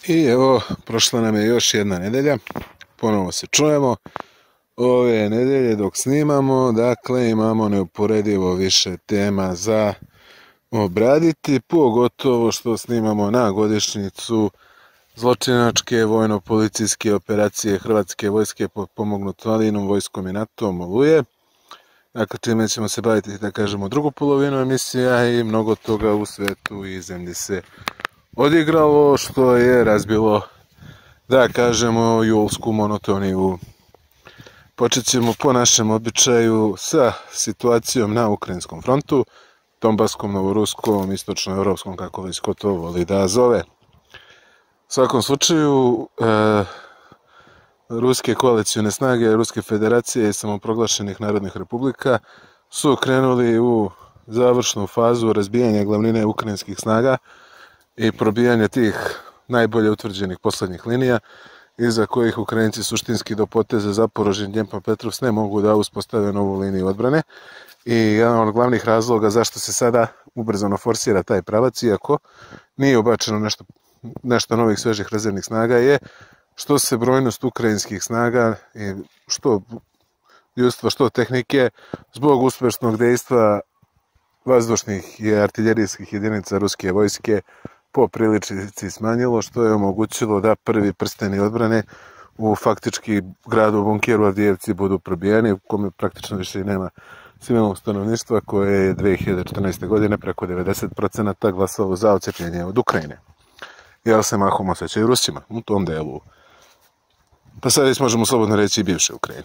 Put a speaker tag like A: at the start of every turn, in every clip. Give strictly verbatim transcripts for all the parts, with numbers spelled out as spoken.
A: I evo, prošla nam je još jedna nedelja, ponovo se čujemo. Ove nedelje dok snimamo, dakle imamo neuporedivo više tema za obraditi, pogotovo što snimamo na godišnjicu zločinačke vojno-policijske operacije Hrvatske vojske potpomognut Valinom vojskom i NATO-om Oluje. Dakle, čime ćemo se baviti, da kažemo, drugu polovinu emisija i mnogo toga u svetu i zemlji se odigralo, što je razbilo, da kažemo, julsku monotoniju. Počet ćemo po našem običaju sa situacijom na Ukrajinskom frontu, Donbaskom, Novoruskom, istočnoevropskom, kako već ko to voli da zove. U svakom slučaju, e, ruske koalicijone snage Ruske federacije i samoproglašenih narodnih republika su krenuli u završnu fazu razbijanja glavnine ukrajinskih snaga i probijanja tih najbolje utvrđenih poslednjih linija, iza kojih Ukrajinci suštinski do poteza Zaporožje, Dnjepropetrovsk ne mogu da uspostave novu liniju odbrane. I jedan od glavnih razloga zašto se sada ubrzano forsira taj pravac, iako nije ubačeno nešto, nešto novih svežih rezervnih snaga, je što se brojnost ukrajinskih snaga i što ljudstva, što tehnike, zbog uspešnog dejstva vazdušnih i artiljerijskih jedinica ruske vojske po priličici smanjilo, što je omogućilo da prvi prsteni odbrane u faktički gradu Bunkeru Avdijevci budu probijeni, u kome praktično više i nema civilnog stanovništva, koje je dve hiljade četrnaeste. godine preko devedeset procenata glasalo za odcepljenje od Ukrajine. Jel se mahom osjećaju Rusima u tom delu. Pa sad već možemo slobodno reći i bivše Ukrajine.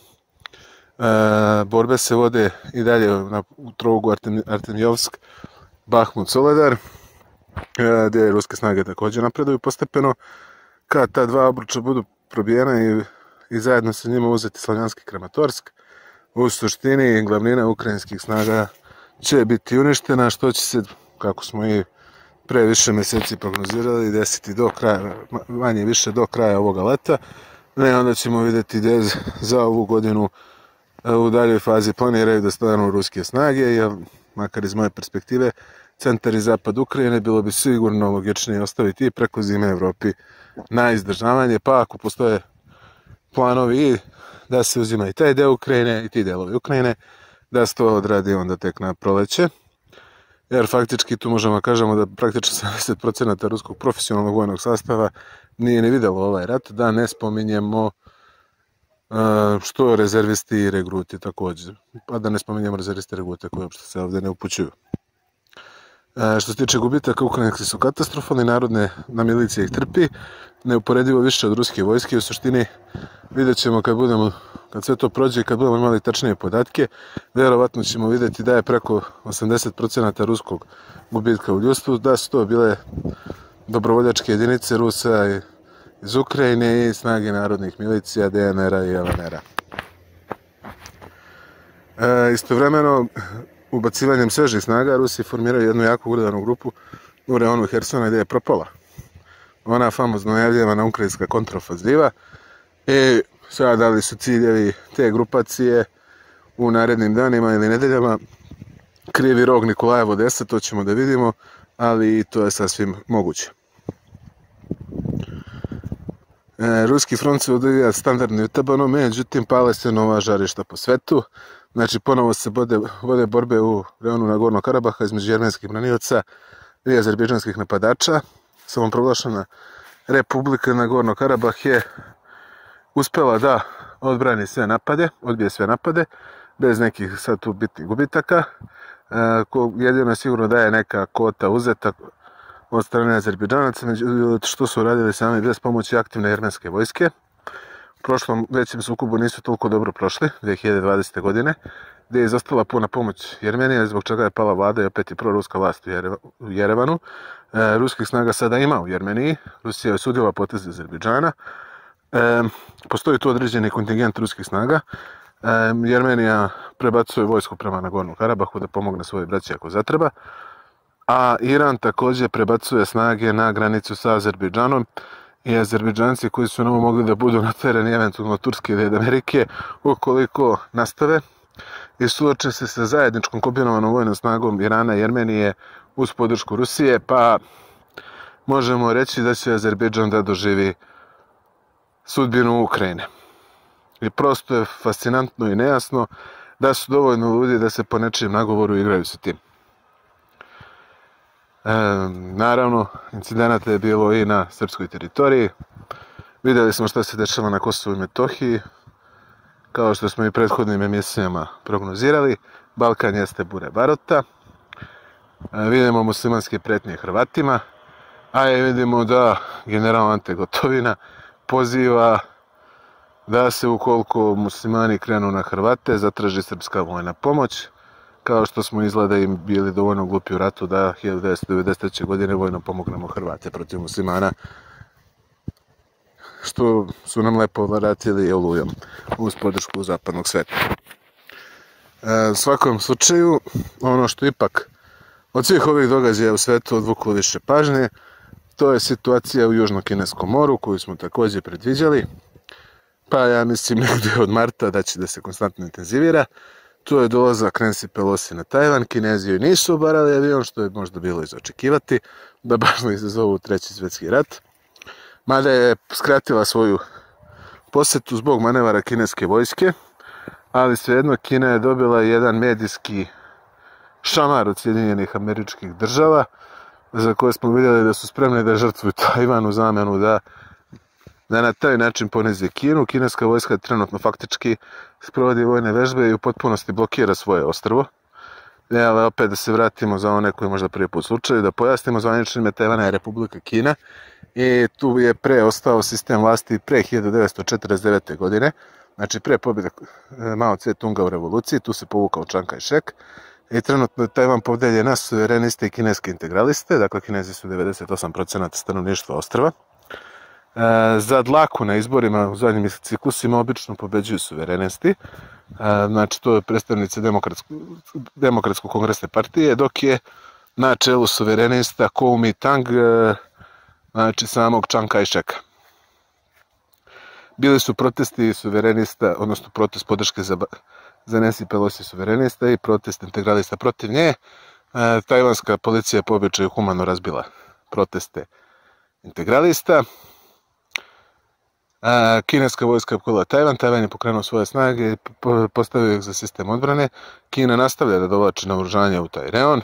A: E, borbe se vode i dalje na trogu Artem, Artemjovsk, Bahmut, Soledar, e, gdje ruske snage također napreduju postepeno. Kad ta dva obruča budu probijena i, i zajedno sa njima uzeti Slavjanski Kramatorsk, u suštini glavnina ukrajinskih snaga će biti uništena, što će se, kako smo i pre više mjeseci prognozirali, desiti do kraja, manje više do kraja ovoga leta. Ne, onda ćemo vidjeti gdje za ovu godinu u daljoj fazi planiraju da stanu ruske snage, jer, makar iz moje perspektive, centar i zapad Ukrajine bilo bi sigurno logičnije ostaviti i preko zime Evropi na izdržavanje, pa ako postoje planovi da se uzima i taj deo Ukrajine i ti delovi Ukrajine, da se to odradi onda tek na proleće. Jer faktički tu možemo kažemo da praktično sedamdeset procenata ruskog profesionalnog vojnog sastava nije ne vidjelo ovaj rat, da ne spominjemo uh, što rezervisti i regruti također, pa da ne spominjemo rezervisti i regrute koji uopšte se ovdje ne upućuju. Uh, što se tiče gubitaka, Ukrajinci su katastrofalni, narodne na milicija ih trpi, neuporedivo više od ruske vojske. U suštini vidjet ćemo kad budemo, kad sve to prođe i kad budemo imali tačnije podatke, vjerovatno ćemo vidjeti da je preko osamdeset procenata ruskog gubitka u ljudstvu, da su to bile dobrovoljačke jedinice Rusa iz Ukrajine i snage narodnih milicija, D N R-a i L N R-a. E, istovremeno, ubacivanjem svežih snaga, Rusi formiraju jednu jako uredanu grupu u reonu Hersona gdje je propala ona famozno najavljivana ukrajinska kontraofanziva. I sada da li su ciljevi te grupacije u narednim danima ili nedeljama krivi rog Nikolajevo deset, to ćemo da vidimo, ali i to je sasvim moguće. E, Ruski front se odvija standardno utabano, međutim pale se nova žarišta po svetu. Znači ponovo se vode, vode borbe u reonu Nagorno Karabaha između jermenskih branioca i azerbejdžanskih napadača. Samoproglašena Republika Nagorno Karabah je uspela da odbrani sve napade, odbije sve napade, bez nekih sad tu bitnih gubitaka. E, jedino je sigurno da je neka kota uzeta od strane Azerbejdžanaca, što su radili sami bez pomoći aktivne jermenske vojske. U prošlom većem sukobu nisu toliko dobro prošli, dve hiljade dvadesete. godine, gdje je izostala puna pomoć Jermenije, zbog čega je pala vlada i opet i proruska vlast u Jerevanu. E, ruskih snaga sada ima u Jermeniji, Rusija je osudila potez Azerbejdžana. E, postoji tu određeni kontingent ruskih snaga. E, Jermenija prebacuje vojsku prema Nagornu Karabahu da pomogne svoje braći ako zatreba, a Iran također prebacuje snage na granicu sa Azerbejdžanom i Azerbejdžanci koji su novo mogli da budu na tereni eventualno Turske ili Amerike ukoliko nastave i suoče se sa zajedničkom kombinovanom vojnom snagom Irana i Jermenije uz podršku Rusije, pa možemo reći da će Azerbejdžan da doživi sudbinu Ukrajine. I prosto je fascinantno i nejasno da su dovoljno ljudi da se po nečijem nagovoru igraju sa tim. E, naravno, incidenata je bilo i na srpskoj teritoriji. Vidjeli smo šta se dešava na Kosovu i Metohiji. Kao što smo i prethodnim emisijama prognozirali, Balkan jeste bure barota. E, vidimo muslimanske pretnje Hrvatima, a i vidimo da general Ante Gotovina poziva da se ukoliko muslimani krenu na Hrvate zatraži srpska vojna pomoć, kao što smo izgleda im bili dovoljno glupi u ratu da hiljadu devetsto devedeset treće. godine vojno pomognemo Hrvate protiv muslimana, što su nam lepo vratili olujom uz podršku zapadnog sveta. E, u svakom slučaju, ono što ipak od svih ovih događaja u svetu odvuklo više pažnje, to je situacija u Južno-Kineskom moru koju smo također predviđali. Pa ja mislim negdje od marta da će da se konstantno intenzivira. Tu je dolazak Nancy Pelosi na Tajvan. Kinezi joj nisu obarali avion, što je možda bilo iz očekivati, da baš ne izazovu treći svjetski rat. Mada je skratila svoju posjetu zbog manevara kineske vojske, ali svejedno Kina je dobila jedan medijski šamar od Sjedinjenih Američkih Država, za koje smo vidjeli da su spremni da žrtvuju Tajvan u zamjenu da da na taj način ponizi Kinu. Kineska vojska trenutno faktički sprovodi vojne vežbe i u potpunosti blokira svoje ostrvo. Ali opet da se vratimo za one koji možda prvi put slučaju, da pojasnimo, zvanično ime Tajvana je Republika Kina i tu je pre ostao sistem vlasti pre hiljadu devetsto četrdeset devete. godine, znači pre pobjede Mao Tse-tunga u revoluciji, tu se povukao Chiang Kai-shek i trenutno je Tajvan podeljen na suvereniste i kineske integraliste, dakle Kinezi su devedeset osam posto stanovništva ostrva. E, za dlaku na izborima u zadnjim ciklusima obično pobeđuju suverenisti, e, znači to je predstavnici demokratsko, demokratsko kongresne partije, dok je na čelu suverenista Kuomintang, e, znači samog Chiang Kai-sheka. Bili su protesti suverenista, odnosno protest podrške za, za Nancy Pelosi suverenista i protest integralista protiv nje. E, tajvanska policija je po običaju humano razbila proteste integralista. A, kineska vojska je opkolila Tajvan, Tajvan je pokrenuo svoje snage i postavio ih za sistem odbrane. Kina nastavlja da dovlači naoružanje u taj reon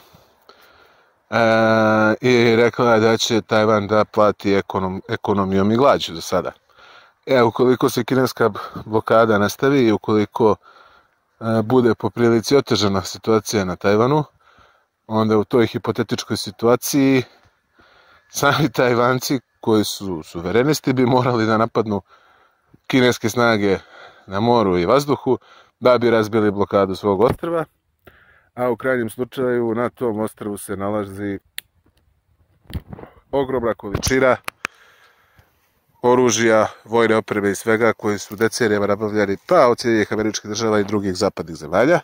A: a, i rekla je da će Tajvan da plati ekonom, ekonomijom i glađu za sada. E, ukoliko se kineska blokada nastavi i ukoliko a, bude po prilici otežana situacija na Tajvanu, onda u toj hipotetičkoj situaciji sami Tajvanci koji su suverenisti bi morali da napadnu kineske snage na moru i vazduhu da bi razbili blokadu svog ostrva, a u krajnjem slučaju na tom ostrvu se nalazi ogromna količina oružja, vojne opreme i svega koji su decenijama nabavljani pa od Sjedinjenih Američkih Država i drugih zapadnih zemalja.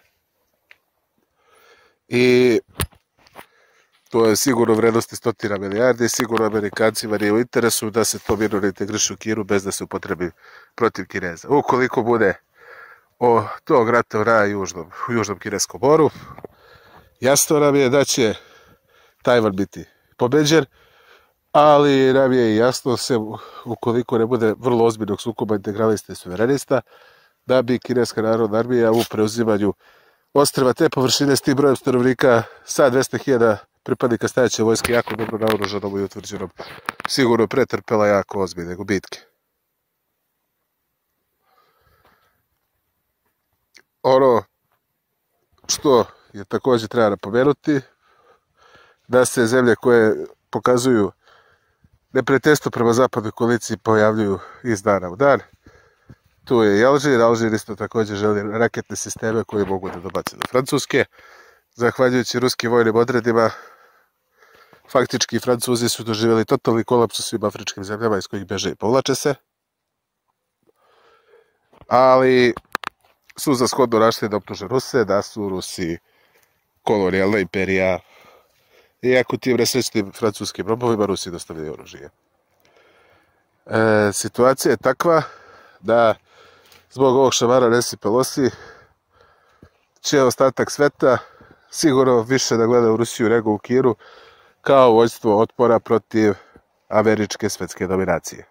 A: I to je sigurno vrednosti stotina milijardi, sigurno Amerikancima nije u interesu da se to mirno integriše u Kinu bez da se upotrebi protiv Kineza. Ukoliko bude o tog rata na južnom, u južnom kineskom moru, jasno nam je da će Tajvan biti pobeđen, ali nam je i jasno se, ukoliko ne bude vrlo ozbiljnog sukoba integralista i suverenista, da bi kineska narodna armija u preuzimanju ostrva te površine s tim brojem stanovnika sa dvesta hiljada pripadnika stajeće vojske jako dobro naoružanom i utvrđenom sigurno pretrpela jako ozbiljne gubitke. Ono što je također treba napomenuti, da se zemlje koje pokazuju neprijateljstvo prema zapadnoj koaliciji pojavljuju iz dana u dan. Tu je i Alžir, Alžir isto također želi raketne sisteme koje mogu da dobace do Francuske. Zahvaljujući ruskim vojnim odredima, faktički Francuzi su doživjeli totalni kolaps u svim afričkim zemljama iz kojih beže i povlače se. Ali su za shodno našli da optuže Ruse, da su Rusi kolonijalna imperija. Iako tim nesrećnim francuskim robovima Rusi dostavljaju oružje. E, situacija je takva da zbog ovog šamara Nancy Pelosi će ostatak sveta sigurno više da gleda u Rusiju nego u Kinu kao vojstvo otpora protiv američke svetske dominacije.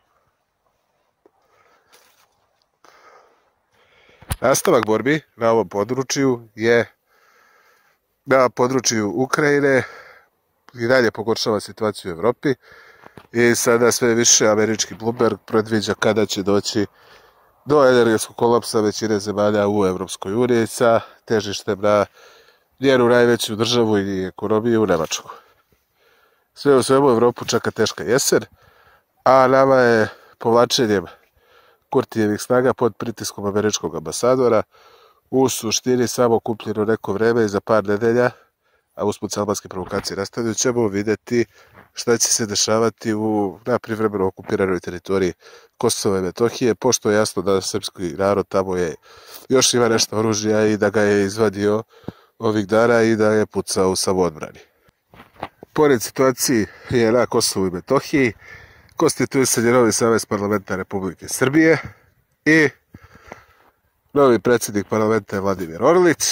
A: Nastavak borbi na ovom području je na području Ukrajine i dalje pogoršava situaciju u Evropi i sada sve više američki Bloomberg predviđa kada će doći do energetskog kolapsa većine zemalja u Evropskoj uniji sa težištem na njenu najveću državu i ekonomiju Nemačku. Sve u svemu Evropu čeka teška jesen, a nama je povlačenjem Kurtijevih snaga pod pritiskom američkog ambasadora u suštini samo kupljeno neko vreme i za par nedelja, a usput se albanske provokacije nastavljaju, ćemo vidjeti šta će se dešavati u, na privremeno okupiranoj teritoriji Kosova i Metohije, pošto je jasno da srpski narod tamo je još ima nešto oružja i da ga je izvadio ovih dana i da je pucao u samoodbrani. Pored situaciji je na Kosovu i Metohiji konstituje se novi savez parlamenta Republike Srbije i novi predsjednik parlamenta je Vladimir Orlić.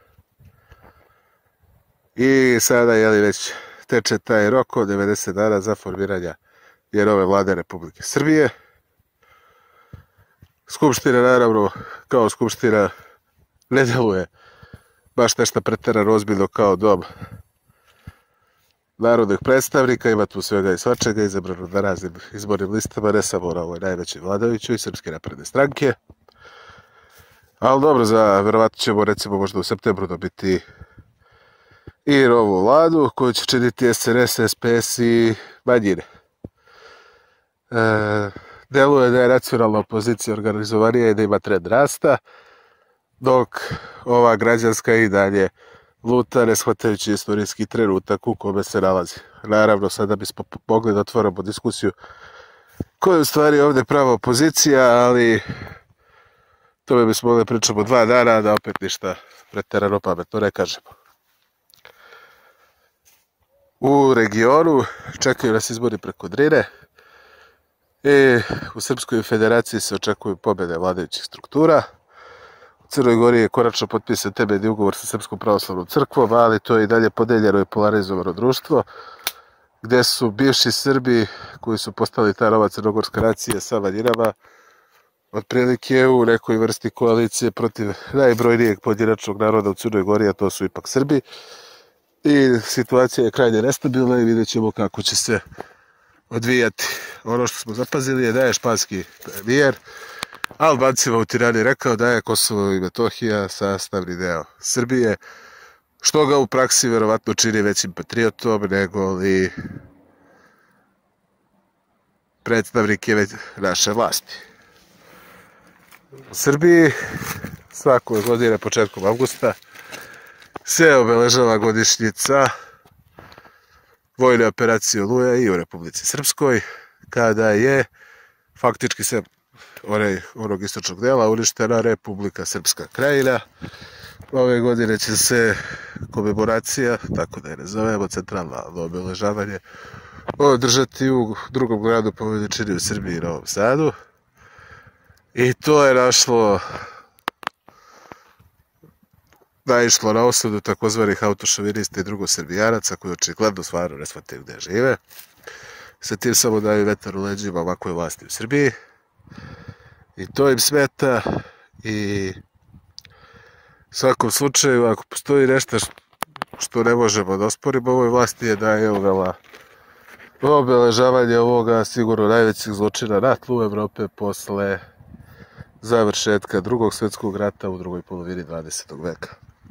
A: I sada je li već teče taj rok od devedeset dana za formiranje nove vlade Republike Srbije. Skupština naravno kao skupština ne deluje baš nešto preterano ozbiljno kao dom narodnih predstavnika, ima tu svega i svačega, izabrano na raznim izbornim listama, ne samo na ovoj najvećoj vladajućoj Srpske napredne stranke. Ali dobro, za verovatno ćemo recimo možda u septembru dobiti i novu vladu koju će činiti S N S, S P S i manjine. E, deluje da je nacionalna opozicija organizovanija i da ima trend rasta, dok ova građanska i dalje luta, ne shvatajući istorijski trenutak u kome se nalazi. Naravno, sada bismo mogli da otvorimo diskusiju koja je u stvari ovdje prava opozicija, ali tome bismo mogli pričamo dva dana, da opet ništa preterano pametno ne kažemo. U regionu čekaju nas izbori preko Drine i u Srpskoj federaciji se očekuju pobjede vladajućih struktura. U Crnoj Gori je konačno potpisan temeljni ugovor sa Srpskom pravoslavnom crkvom, ali to je i dalje podeljeno i polarizovano društvo, gdje su bivši Srbi koji su postali ta nova crnogorska nacija sa manjinama otprilike u nekoj vrsti koalicije protiv najbrojnijeg pojedinačnog naroda u Crnoj Gori, a to su ipak Srbi. I situacija je krajnje nestabilna i vidjet ćemo kako će se odvijati. Ono što smo zapazili je da je španski premijer Albancima u Tirani rekao da je Kosovo i Metohija sastavni deo Srbije, što ga u praksi verovatno čini većim patriotom nego li predstavnike naše vlasti. U Srbiji svake godine početkom avgusta se obeležava godišnjica vojne operacije Oluja i u Republici Srpskoj, kada je faktički se onog istočnog dela uništena Republika Srpska Krajina. Ove godine će se komemoracija, tako da je ne zovemo, centralno obeležavanje, održati u drugom gradu po veličini u Srbiji, Novom Sadu. I to je našlo naišlo na osudu takozvanih autošovinista i drugosrbijanaca koji očigledno stvarno ne shvataju gde žive. Sa tim samo daju vetar u leđima ovakvoj vlasti u Srbiji. I to im smeta i u svakom slučaju, ako postoji nešto što ne možemo da osporimo ovoj vlasti, je da je uvela obeležavanje ovoga sigurno najvećih zločina na tlu Evrope posle završetka drugog svjetskog rata u drugoj polovini dvadesetog veka.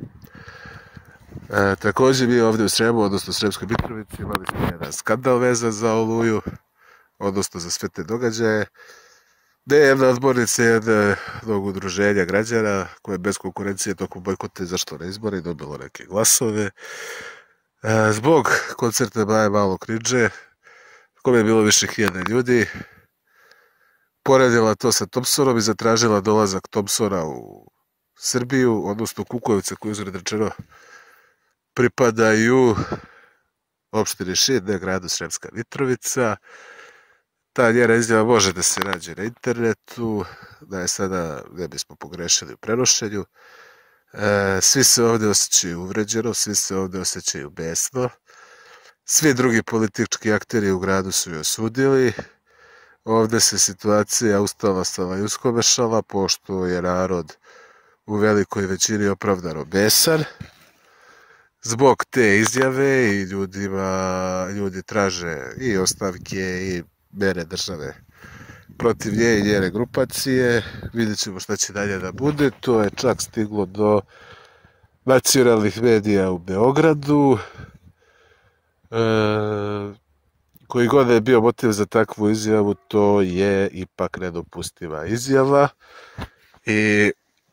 A: E, također mi ovdje u Sremu, odnosno u Sremskoj Mitrovici, imali smo jedan skandal vezan za Oluju, odnosno za sve te događaje, gdje je jedna odbornica jednog udruženja građana koje bez konkurencije tokom bojkota izašlo na izbore i dobilo neke glasove. E, zbog koncerta Baje Malo Krinđe, kome je bilo više hiljada ljudi, poredila to sa Thompsonom i zatražila dolazak Thompsona u Srbiju, odnosno Kukovica, koji uzred rečeno pripadaju opštini Šid, ne gradu Sremska Mitrovica. Ta njena izjava može da se nađe na internetu, da je sada ne bismo pogrešili u prenošenju. E, svi se ovdje osjećaju uvređeno, svi se ovdje osjećaju besno Svi drugi politički akteri u gradu su je osudili. Ovdje se situacija ustala stala i uskomešala, pošto je narod u velikoj većini opravdano besan. Zbog te izjave i ljudima, ljudi traže i ostavke i mere države protiv nje i njene grupacije. Vidjet ćemo šta će dalje da bude. To je čak stiglo do nacionalnih medija u Beogradu. E, koji god je bio motiv za takvu izjavu, to je ipak nedopustiva izjava. I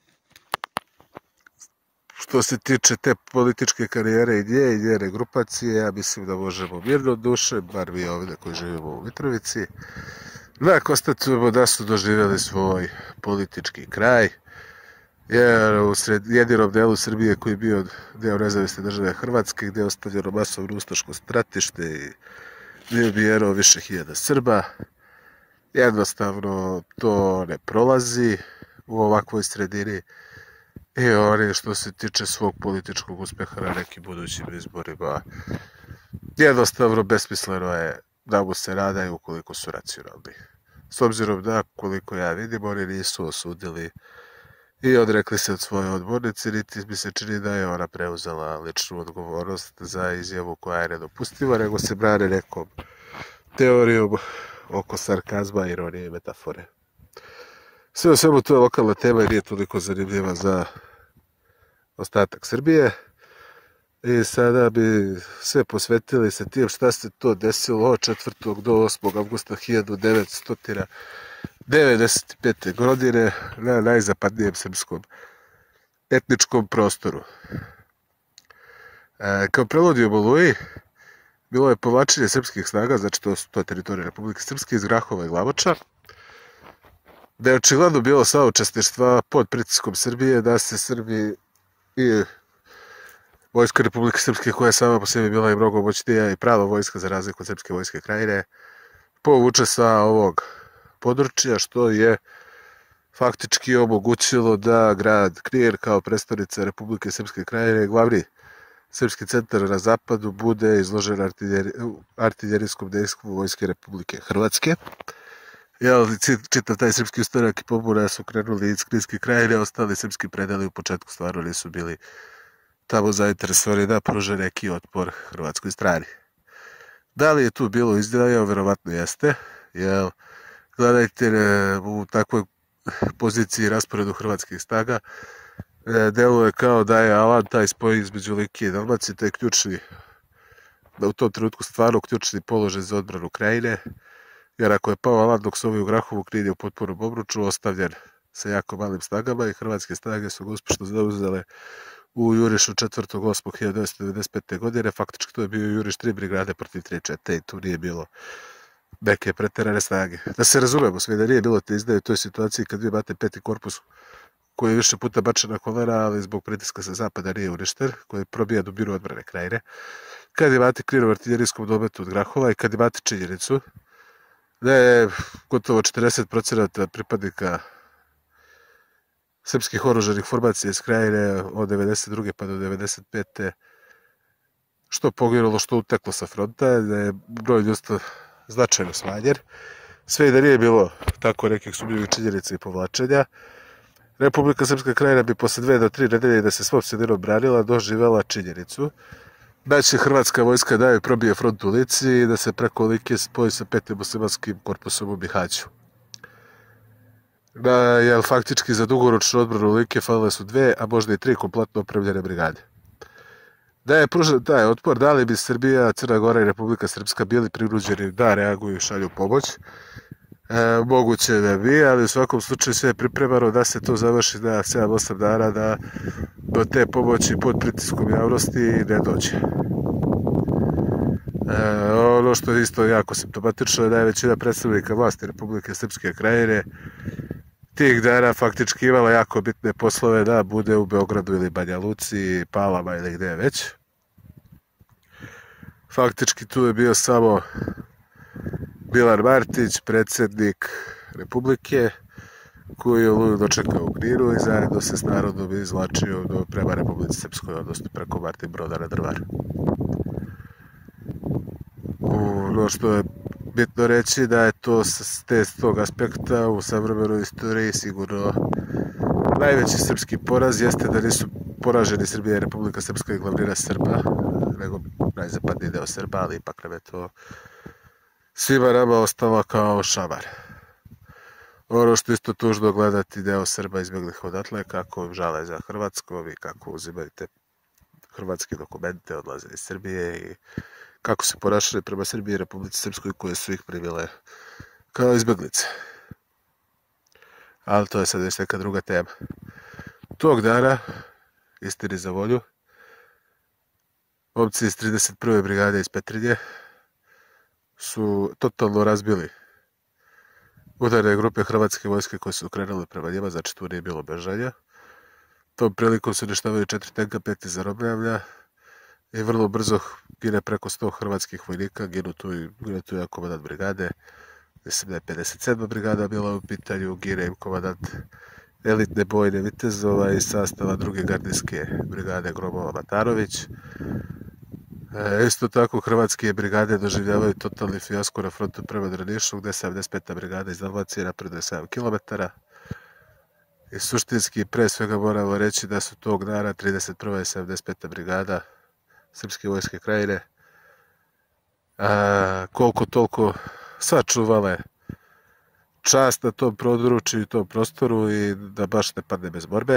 A: što se tiče te političke karijere i nje i njene grupacije, ja mislim da možemo mirno duše, bar mi ovdje koji živimo u Mitrovici, da konstatujemo da su doživjeli svoj politički kraj, jer u sred, jedinom delu Srbije koji je bio deo nezavisne države Hrvatske, gdje je ostavljeno masovno ustaško stratište i gdje je ubijeno više hiljada Srba, jednostavno to ne prolazi u ovakvoj sredini. I oni što se tiče svog političkog uspeha na nekim budućim izborima, jednostavno besmisleno je da mu se nadaju ukoliko su racionalni. S obzirom da, koliko ja vidim, oni nisu osudili i odrekli se od svoje odbornice, niti mi se čini da je ona preuzela ličnu odgovornost za izjavu koja je nedopustiva, nego se brane nekom teorijom oko sarkazma, ironije i metafore. Sve u svemu to je lokalna tema i nije toliko zanimljiva za ostatak Srbije. I sada bi se posvetili sa tim šta se to desilo od četvrtog do osmog avgusta hiljadu devetsto devedeset pete. godine na najzapadnijem srpskom etničkom prostoru. E, kao preludijom Oluji bilo je povlačenje srpskih snaga, znači to, to je teritorija Republike Srpske, iz Grahova i Glamoča, da je očigledno bilo saučesništva pod pritiskom Srbije da se Srbi i vojska Republike Srpske, koja je sama po sebi bila i mnogo moćnija i prava vojska za razliku od Srpske vojske Krajine, povuče sa ovog područja, što je faktički omogućilo da grad Knin kao prestonica Republike Srpske Krajine, glavni srpski centar na zapadu, bude izložen artiljer, artiljerijskom dejstvu vojske Republike Hrvatske. Jel, čitav taj srpski ustanak i pobuna su krenuli iz Kninske Krajine, ostali srpski predeli u početku stvarno nisu bili tamo zainteresovani da pruže neki otpor hrvatskoj strani. Da li je tu bilo izdaja? Verovatno jeste, jer gledajte, u takvoj poziciji rasporedu hrvatskih snaga deluje kao da je Alan taj spoj između Like i Dalmacije, taj ključni, da u tom trenutku stvarno ključni položaj za odbranu Krajine, jer ako je pao Alan dok su ovi u Grahovu, Knin je u potpunom obruču, ostavljen sa jako malim snagama i hrvatske snage su ga uspješno zauzele u jurišu četvrtog osmog hiljadu devetsto devedeset pete. godine. Faktički to je bio juriš tri brigade protiv tri čete i tu nije bilo neke preterane snage. Da se razumemo sve, da nije bilo te izdaje u toj situaciji kad vi imate peti korpus koji je više puta bačen na kolena, ali zbog pritiska sa zapada nije uništen, koji probija dubinu odbrane Krajine. Kad imate Kninov artiljerijskom dometu od Grahova i kad imate činjenicu da je gotovo četrdeset procenata pripadnika srpskih oružanih formacija iz Krajine od devedeset druge pa do devedeset pete što poginulo, što uteklo sa fronta, da je broj ljudstva značajno smanjen. Sve i da nije bilo tako nekih sumnjivih činjenica i povlačenja, Republika Srpska Krajina bi posle dve do tri nedelje da se svom sredinom branila doživjela činjenicu da će hrvatska vojska da joj probije front u Lici i da se preko Like spoji sa petim muslimanskim korpusom u Bihaću. Da je faktički za dugoročnu odbranu Like falile su dve, a možda i tri kompletno opremljene brigade. Da je pružen taj otpor, da li bi Srbija, Crna Gora i Republika Srpska bili prinuđeni da reaguju i šalju pomoć? E, moguće da bi, ali u svakom slučaju sve je pripremano da se to završi na sedam do osam dana, da do te pomoći pod pritiskom javnosti ne dođe. E, ono što je isto jako simptomatično je da je većina predstavnika vlasti Republike Srpske Krajine tih dana faktički imala jako bitne poslove da bude u Beogradu ili Banja Luci, Palama ili gdje već. Faktički tu je bio samo Milan Martić, predsjednik Republike, koji je Oluju dočekao u Kninu i zajedno se s narodom izvlačio do prema Republici Srpskoj, odnosno preko Martin Broda na Drvar. nego što je bitno reći da je to s te s tog aspekta u savremenoj istoriji sigurno najveći srpski poraz jeste da nisu poraženi Srbija i Republika Srpska i glavnina Srba, nego najzapadniji deo Srba, ali ipak nam je to svima nama ostalo kao šamar. Ono što isto tužno gledati deo Srba izbjeglih odatle, kako žale za Hrvatskom i kako uzimaju te hrvatske dokumente, odlaze iz Srbije i kako se ponašali prema Srbiji i Republici Srpskoj koje su ih primile kao izbjeglice. Ali to je sad već neka druga tema. Tog dana, istini za volju, momci iz trideset prve brigade iz Petrinje su totalno razbili udarne grupe hrvatske vojske koje su krenule prema njima, znači tu nije bilo bežanja. Tom prilikom su uništavali četiri tenka, pet zarobljavlja i vrlo brzo gine preko sto hrvatskih vojnika, ginu tu i gine tu je komandant brigade, mislim da je pedeset sedma brigada bila u pitanju, gine im komandant elitne bojne vitezova iz sastava druge gardijske brigade Gromova Matarović. E, isto tako hrvatske brigade doživljavaju totalni fijasko na frontu prema Drnišu, gde sedamdeset peta brigada iz Dalmacije napreduje sedam kilometara. I suštinski, pre svega moramo reći da su tog dana trideset prva i sedamdeset peta brigada Srpske vojske Krajine a, koliko toliko sačuvale čast na tom području i tom prostoru i da baš ne padne bez borbe.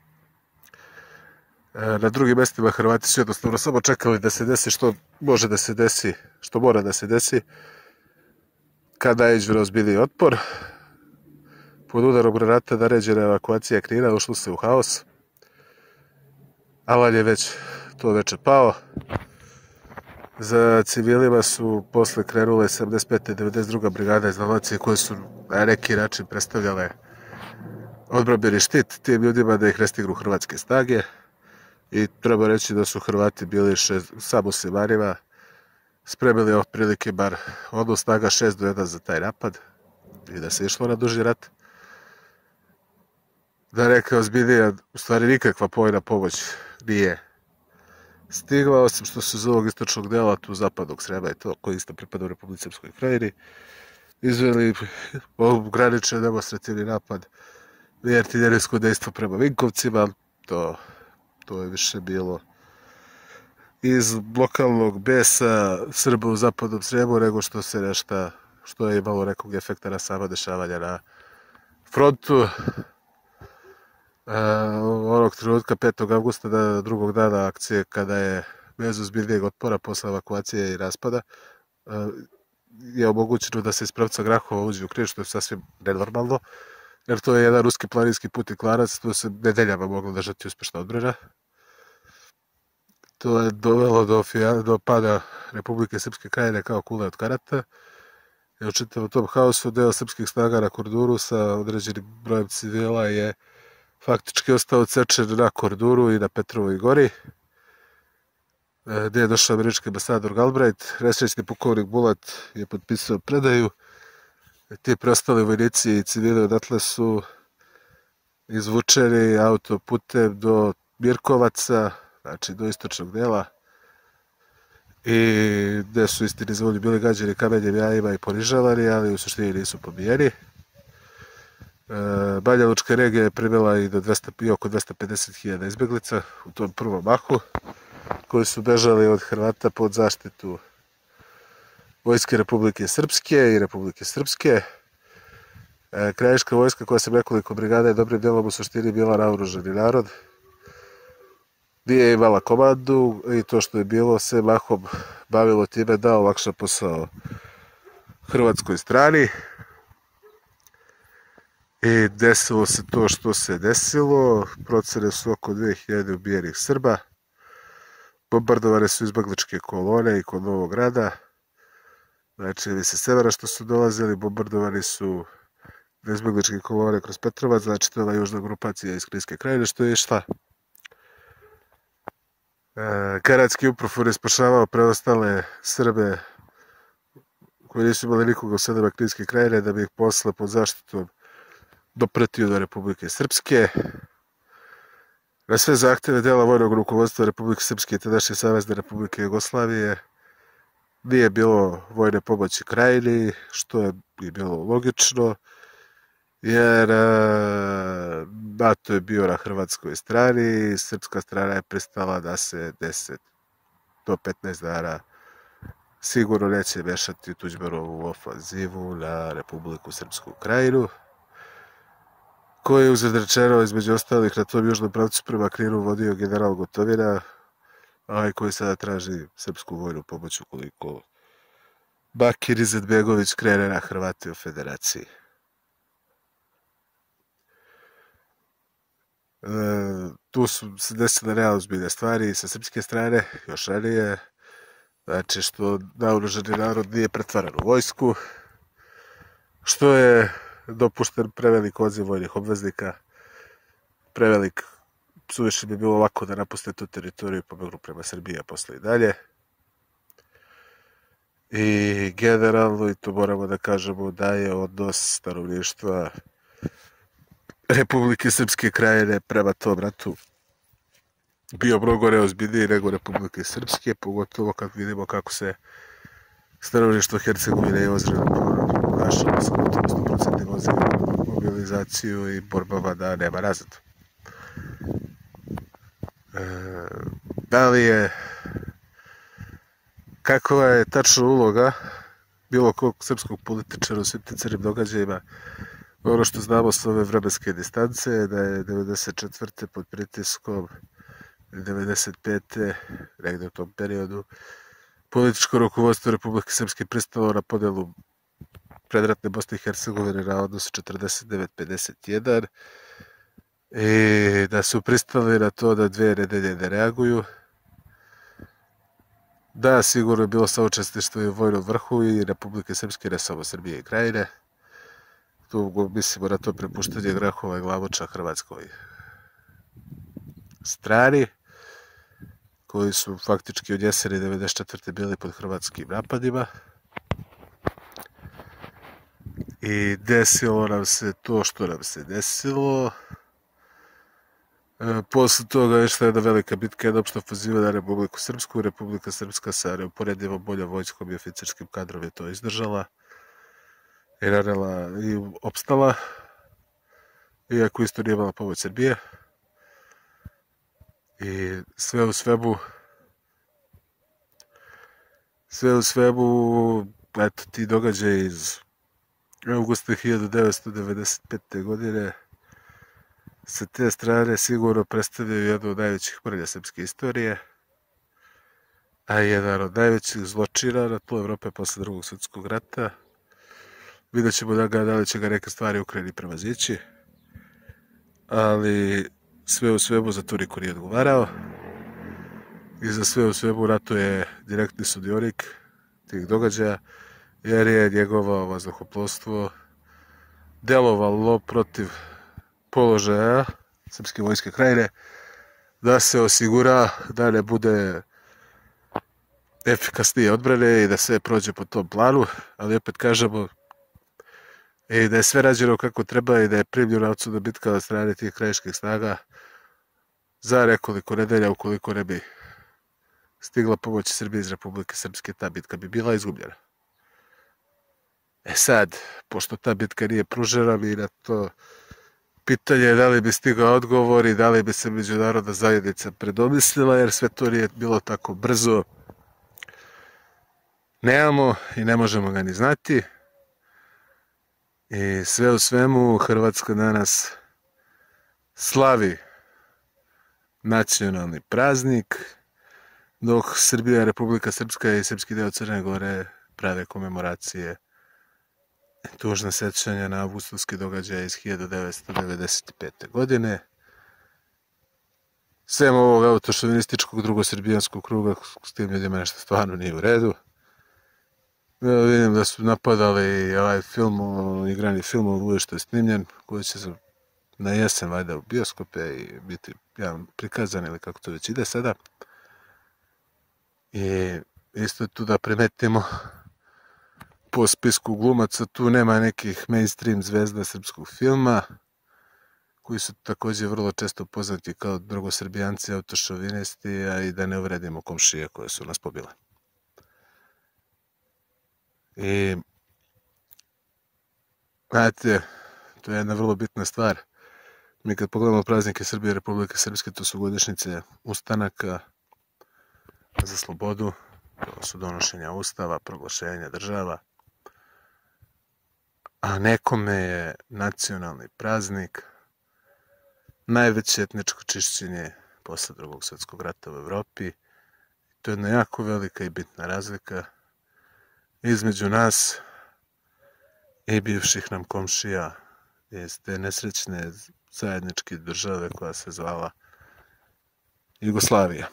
A: Na drugim mjestima Hrvati su jednostavno samo čekali da se desi što može da se desi, što mora da se desi. Kada je razbili otpor, pod udarom granata naređena evakuacija Knina, ušlo se u haos. Alan je već to veče pao. Za civilima su posle krenule sedamdeset peta i devedeset druga brigada iz Dalmacije koje su na neki način predstavljale odbrambeni štit tim ljudima da ih ne stignu hrvatske snage. I treba reći da su Hrvati bili šest, samo Semarima spremili otprilike bar odnos snaga šest do jedan za taj napad i da se išlo na duži rat. Da neka ozbiljnija, u stvari nikakva vojna pomoć nije stigla, osim što su iz ovog istočnog dela, tu zapadnog Srema i to, koji isto pripada u Republici Srpskoj Krajini, izveli ograničen demonstrativni napad i artiljerijsko dejstvo prema Vinkovcima. To, to je više bilo iz lokalnog besa Srba u zapadnom Sremu nego što se nešto, što je imalo nekog efekta na sama dešavanja na frontu. Uh, onog trenutka petog avgusta, da, drugog dana akcije, kada je bez ozbiljnijeg otpora posle evakuacije i raspada, uh, je omogućeno da se iz pravca Grahova uđe u Knin, što je sasvim nenormalno, jer to je jedan ruski planinski put i klanac, tu se nedeljama moglo držati uspešna odbrana. To je dovelo do, do pada Republike Srpske Krajine kao kule od karata. I u čitavom tom haosu deo srpskih snaga na Korduru sa određenim brojem civila je faktički ostao odsečen na Korduru i na Petrovoj gori, gdje je došao američki ambasador Galbraith. Nesrećni pukovnik Bulat je potpisao predaju. Ti preostali vojnici i civili odatle su izvučeni autoputem do Mirkovaca, znači do istočnog dela, i gdje su istini za volju bili gađani kamenjem, jajima i ponižavani, ali u suštini nisu pobijeni. Banja Lučka regija je primila i do dvesta, i oko dvesta pedeset hiljada izbjeglica u tom prvom mahu, koji su bežali od Hrvata pod zaštitu Vojske Republike Srpske i Republike Srpske. Krajiška vojska, koja se nekoliko brigada je dobrim delom u suštini bila naoružani narod, nije imala komandu i to što je bilo se mahom bavilo time da olakša posao hrvatskoj strani. I desilo se to što se desilo, procene su oko dve hiljade ubijenih Srba, bombardovane su izbegličke kolone i kod Novog Grada, znači ili se severa što su dolazili, bombardovani su izbegličke kolone kroz Petrovac, znači to je ova južna grupacija iz Kninske Krajine što je išla. Karadski UNPROFOR je spašavao preostale Srbe koji nisu imali nikoga u selima Kninske Krajine da bi ih posle pod zaštitom dopratio do Republike Srpske. Na sve zahtjeve dela vojnog rukovodstva Republike Srpske i tadašnje Savezne Republike Jugoslavije nije bilo vojne pomoći Krajini, što je i bilo logično, jer NATO je bio na hrvatskoj strani i srpska strana je pristala da se deset do petnaest dana sigurno neće mešati Tuđmanovu ofanzivu na Republiku Srpsku Krajinu, koji je uzred rečeno između ostalih na tom južnom pravcu prema Kninu vodio general Gotovina, ovaj koji sada traži srpsku vojnu pomoć ukoliko Bakir Izetbegović krene na Hrvate u Federaciji. E, tu su se desile neozbiljne stvari sa srpske strane, još ranije, znači što naoružani narod nije pretvaran u vojsku, što je dopušten prevelik odziv vojnih obveznika, prevelik, suviše bi bilo ovako da napuste tu teritoriju i pobegnu prema Srbiji, a posle i dalje. I generalno, i to moramo da kažemo, da je odnos stanovništva Republike Srpske Krajine prema tom ratu bio mnogo neozbiljniji nego Republike Srpske, pogotovo kad vidimo kako se stanovništvo Hercegovine je ozredno ponašalo sa gotovo sto posto ozrednom mobilizaciju i borbama da nema nazad. E, da li je, kakva je tačna uloga bilo kog srpskog političara u svim tim crnim događajima? Ono što znamo s ove vremenske distance je da je devedeset četvrte pod pritiskom, devedeset pete negde u tom periodu, političko rukovodstvo Republike Srpske pristalo na podelu predratne Bosne i Hercegovine na odnos četrdeset devet pedeset jedan i da su pristali na to da dve nedelje ne reaguju. Da, sigurno je bilo saučesništvo i u vojnom vrhu i Republike Srpske, ne samo Srbije i Krajine. Tu mislimo na to prepuštanje Grahova i Glamoča hrvatskoj strani, koji su faktički od jeseni devedeset četvrte bili pod hrvatskim napadima. I desilo nam se to što nam se desilo. E, posle toga je išla jedna velika bitka, jedna opšta ofanziva na Republiku Srpsku. Republika Srpska sa neuporedivo boljom vojskom i oficirskim kadrom je to izdržala i ranila i opstala, iako isto nije imala pomoć Srbije. I sve u svemu, sve u svemu, eto, ti događaji iz avgusta hiljadu devetsto devedeset pete. godine sa te strane sigurno predstavljaju jednu od najvećih mrlja srpske istorije, a jedan od najvećih zločina na tlu Evrope posle drugog svjetskog rata. Vidjet ćemo da, ga, da li će ga neke stvari Ukrajini prevazići, ali sve u svemu za to niko nije odgovarao i za sve u svemu NATO je direktni sudionik tih događaja, jer je njegovo vazduhoplovstvo delovalo protiv položaja Srpske vojske Krajine da se osigura da ne bude efikasnije odbrane i da sve prođe po tom planu, ali opet kažemo i da je sve rađeno kako treba i da je primljena odsudna bitka od strane tih krajiških snaga za nekoliko nedelja, ukoliko ne bi stigla pomoć Srbije iz Republike Srpske, ta bitka bi bila izgubljena. E sad, pošto ta bitka nije pružena, mi na to pitanje da li bi stigao odgovor i da li bi se međunarodna zajednica predomislila, jer sve to nije bilo tako brzo. Nemamo i ne možemo ga ni znati. I sve u svemu, Hrvatska danas slavi nacionalni praznik, dok Srbija, Republika Srpska i srpski deo Crne Gore prave komemoracije, tužna sećanja na avgustovski događaj iz hiljadu devetsto devedeset pete. godine. Sem ovog autošovinističkog drugosrbijanskog kruga, s tim ljudima nešto stvarno nije u redu. Ja vidim da su napadali ovaj film, igrani film Oluje što je snimljen, koji će se na jesen vajda u bioskope i biti javno prikazan ili kako to već ide sada. I isto tu da primetimo, po spisku glumaca tu nema nekih mainstream zvezda srpskog filma, koji su također vrlo često poznati kao drugosrbijanci, autošovinisti, a i da ne uvredimo komšije koje su nas pobile. I, znate, to je jedna vrlo bitna stvar. Mi kad pogledamo praznike Srbije i Republike Srpske, to su godišnjice ustanaka za slobodu, to su donošenja ustava, proglašenja država, a nekome je nacionalni praznik najveće etničko čišćenje posle drugog svjetskog rata u Evropi. To je jedna jako velika i bitna razlika između nas i bivših nam komšija iz te nesrećne zajedničke države koja se zvala Jugoslavija.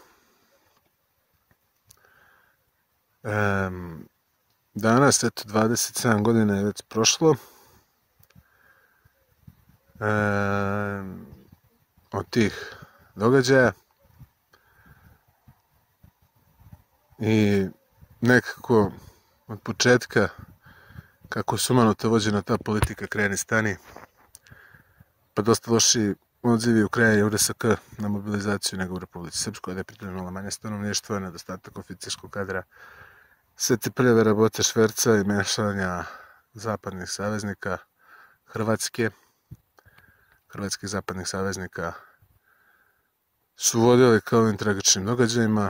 A: Um, danas, eto, dvadeset sedam godina je već prošlo um, od tih događaja i nekako od početka kako sumanuto vođena ta politika kreni stani, pa dosta loši odzivi u kraju U R S K na mobilizaciju nego u Republici Srpskoj, da je pritom imala manje stanovništva, nedostatak oficirskog kadra, sve te prljave rabote šverca i mešanja zapadnih saveznika Hrvatske, hrvatskih zapadnih saveznika su vodili kao ovim tragičnim događajima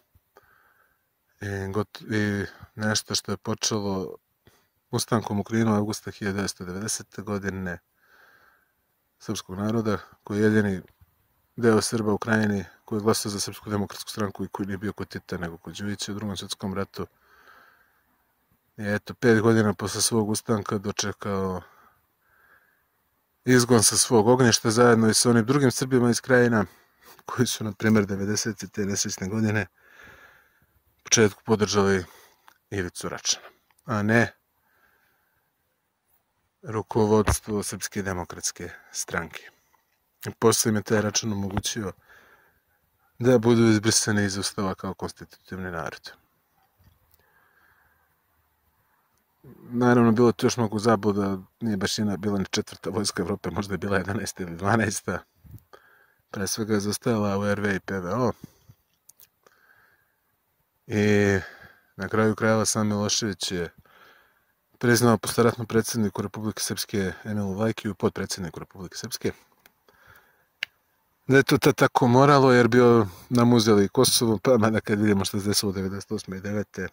A: i, got, i nešto što je počelo ustankom u Kninu avgusta hiljadu devetsto devedesete. godine srpskog naroda, koji je jedini deo Srba u Krajini koji je glasao za Srpsku demokratsku stranku i koji nije bio kod Tita nego kod Đujića u drugom svjetskom ratu. I eto, pet godina posle svog ustanka dočekao izgon sa svog ognjišta zajedno i sa onim drugim Srbima iz Krajina koji su, na primjer, devedesete te nesrećne godine u početku podržali Ivicu Račana, a ne rukovodstvo Srpske demokratske stranke. I posle im je taj Račan omogućio da budu izbrisani iz ustava kao konstitutivni narod. Naravno, bilo to još mnogo zabluda, nije baš jedna bila ni četvrta vojska Evrope, možda je bila jedanaesta ili dvanaesta. Pre svega je zostajala U R V i P V O. I na kraju krajeva sam Milošević je priznao postaratnom predsjedniku Republike Srpske Emilu Lajkiju, podpredsjedniku Republike Srpske, da je to tad tako moralo jer bio nam uzeli Kosovo, pa mada kad vidimo što se desilo devedeset osme i devete.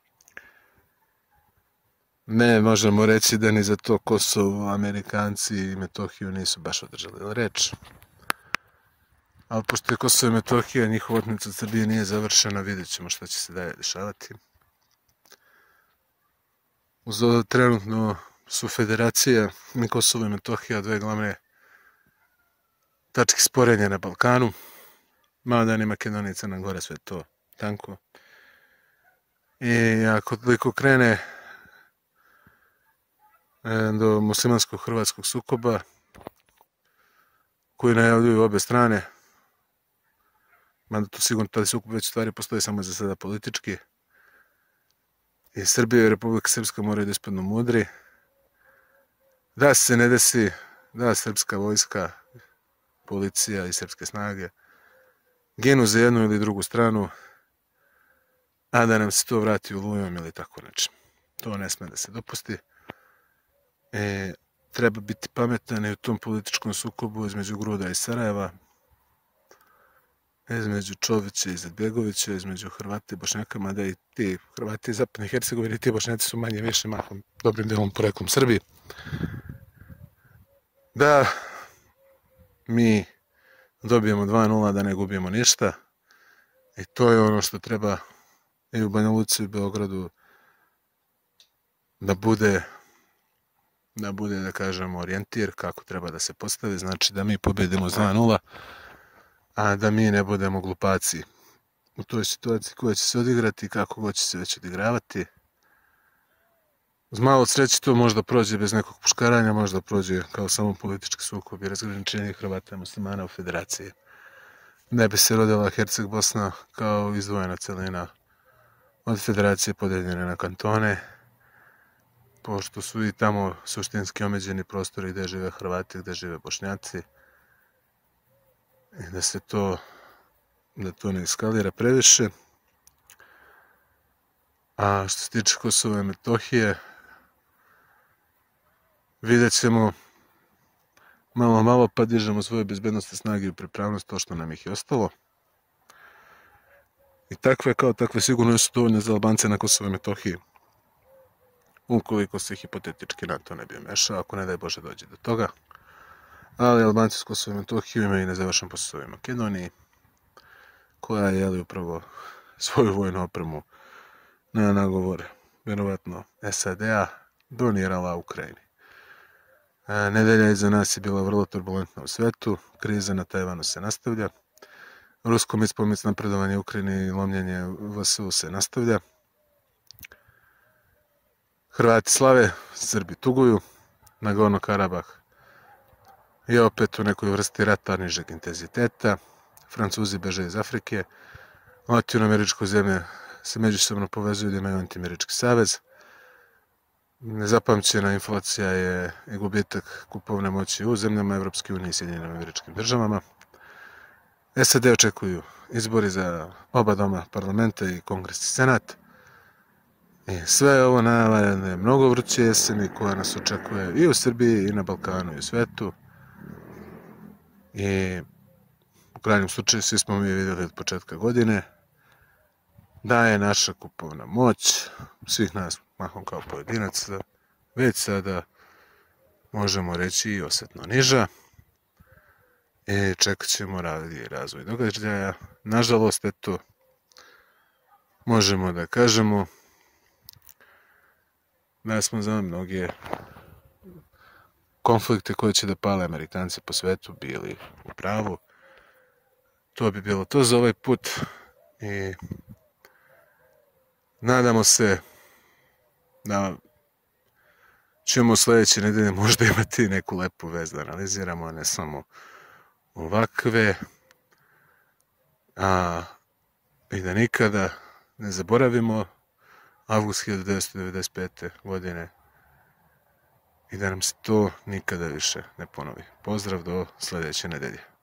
A: Ne možemo reći da ni za to Kosovo, Amerikanci i Metohiju nisu baš održali reč. Ali pošto je Kosovo i Metohija, njihova otmica od Srbije nije završena, vidjet ćemo šta će se dalje dešavati. Uz ovo trenutno su Federacija i Kosovo i Metohija dve glavne tačke sporenja na Balkanu. Malo da ni Makedonija i Crna Gora, sve to tanko. I ako toliko krene do muslimansko-hrvatskog sukoba koji najavljuju obe strane, mada to sigurno taj sukob već stvari postoji samo za sada politički, i Srbija i Republika Srpska moraju da ispadnu mudri, da se ne desi da srpska vojska, policija i srpske snage ginu za jednu ili drugu stranu, a da nam se to vrati u lujom ili tako nečem. To ne sme da se dopusti. E, treba biti pametan i u tom političkom sukobu između Gruda i Sarajeva, između Čovića i Izetbegovića, između Hrvata i Bošnjaka, mada i ti Hrvati iz Zapadne Hercegovine i ti Bošnjaci su manje više mahom dobrim delom poreklom Srbiji. Da mi dobijemo dva nula, da ne gubimo ništa, i to je ono što treba i u Banja Luci i u Beogradu da bude da bude, da kažemo, orijentir kako treba da se postavi, znači da mi pobedimo s dva nula, a da mi ne budemo glupaci u toj situaciji koja će se odigrati, kako god će se već odigravati. Uz malo sreće to možda prođe bez nekog puškaranja, možda prođe kao samo politički sukob i razgraničenje Hrvata i muslimana u federaciji. Ne bi se rodila Herceg Bosna kao izdvojena celina od federacije podeljene na kantone, pošto su i tamo suštinski omeđeni prostori gde žive Hrvati, gde žive Bošnjaci, i da se to, da to ne eskalira previše. A što se tiče Kosova i Metohije, vidjet ćemo malo malo pa dižemo svoje bezbednostne snage i pripravnost to što nam ih je ostalo. I takve kao takve sigurno su dovoljne za Albance na Kosovo i Metohiji. Ukoliko se hipotetički NATO ne bi mešao, ako ne daj Bože dođe do toga. Ali Albanci s Kosovo i Metohiju imaju i nezavršen posao u Makedoniji, koja je jeli upravo svoju vojnu opremu na nagovor, vjerovatno S A D-a, donirala Ukrajini. Nedelja iza nas je bila vrlo turbulentna u svetu, kriza na Tajvanu se nastavlja, rusko mispomic napredovanje Ukrajine i lomljenje V S U se nastavlja, Hrvati slave, Srbi tuguju, Nagorno Karabah je opet u nekoj vrsti rata nižeg intenziteta, Francuzi beže iz Afrike, latinoameričke zemlje se međusobno povezuju da imaju antiamerički savez, nezapamćena inflacija je i gubitak kupovne moći u zemljama Evropske unije i Sjedinjenim Američkim Državama. S A D očekuju izbori za oba doma parlamenta i kongres i senat. I sve je ovo najava jedne mnogo vruće jeseni koja nas očekuje i u Srbiji i na Balkanu i u svetu. I u krajnjem slučaju svi smo mi vidjeli od početka godine da je naša kupovna moć svih nas mahom kao pojedinaca već sada možemo reći i osjetno niža i čekat ćemo raditi razvoj događaja. Nažalost, eto, možemo da kažemo da smo za mnoge konflikte koje će da pale Amerikanci po svetu bili u pravu. To bi bilo to za ovaj put i nadamo se da ćemo sljedeće nedelje možda imati neku lepu vez da analiziramo, a ne samo ovakve. A, i da nikada ne zaboravimo avgust hiljadu devetsto devedeset pete. godine i da nam se to nikada više ne ponovi. Pozdrav do sljedeće nedelje.